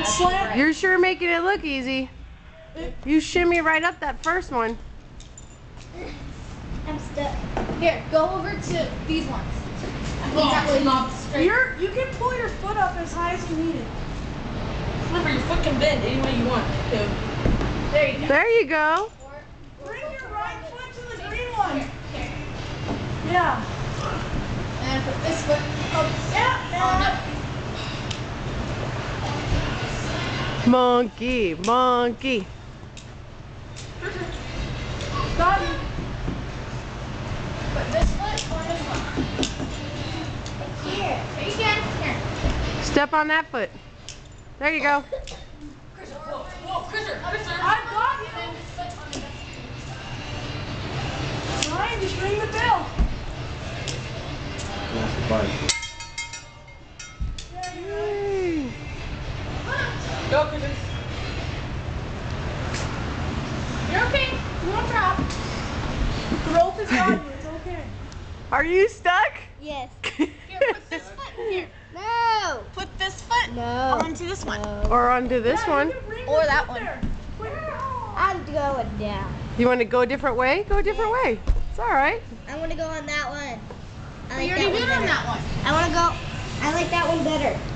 slant. You're sure making it look easy. You shimmy right up that first one. I'm stuck. Here, go over to these ones. You can pull your foot up as high as you need it. Remember, your foot can bend any way you want to. There you go. There you go. Bring your right foot to the green one. Here. Yeah. And put this foot up. Yeah. Monkey, monkey. Got it. Put this foot on this one. Here. Here you can. Here. Step on that foot. There you go. Whoa, Christopher. I got you. Ryan, just ring the bell. That's the bike. Yay. Go, Christopher. You're okay. You won't drop. The rope is on you. It's okay. Are you stuck? Yes. Here, put this foot here. No. Put this foot No. onto this one. Or onto this one. Or that one. I'm going down. You want to go a different way? Go a different way. It's all right. I want to go on that one. I like You already that one did on better. that one. I want to go. I like that one better.